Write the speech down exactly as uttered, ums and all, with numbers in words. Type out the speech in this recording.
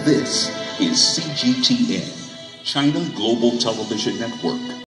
This is C G T N, China Global Television Network.